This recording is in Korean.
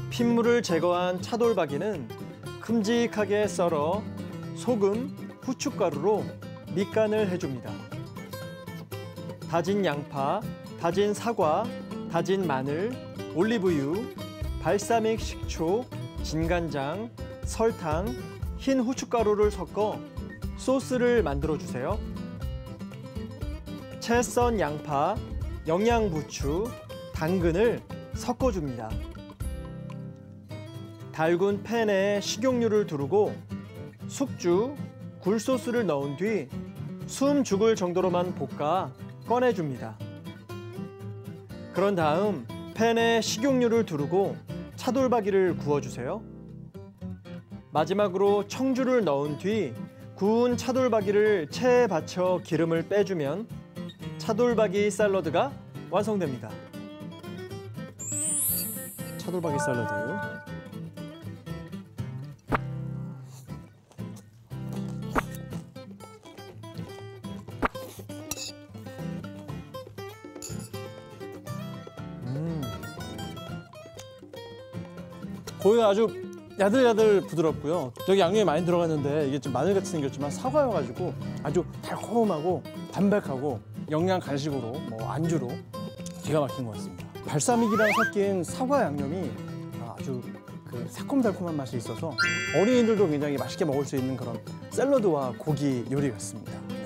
핏물을 제거한 차돌박이는 큼직하게 썰어 소금, 후춧가루로 밑간을 해줍니다. 다진 양파, 다진 사과, 다진 마늘, 올리브유, 발사믹 식초, 진간장, 설탕, 흰 후춧가루를 섞어 소스를 만들어주세요. 채 썬 양파, 영양부추, 당근을 섞어줍니다. 달군 팬에 식용유를 두르고 숙주, 굴소스를 넣은 뒤 숨 죽을 정도로만 볶아 꺼내줍니다. 그런 다음 팬에 식용유를 두르고 차돌박이를 구워주세요. 마지막으로 청주를 넣은 뒤 구운 차돌박이를 체에 받쳐 기름을 빼주면 차돌박이 샐러드가 완성됩니다. 차돌박이 샐러드. 고기가 아주 야들야들 부드럽고요. 여기 양념이 많이 들어갔는데 이게 좀 마늘같이 생겼지만 사과여가지고 아주 달콤하고 담백하고 영양 간식으로 안주로 기가 막힌 것 같습니다. 발사믹이랑 섞인 사과 양념이 아주 그 새콤달콤한 맛이 있어서 어린이들도 굉장히 맛있게 먹을 수 있는 그런 샐러드와 고기 요리 같습니다.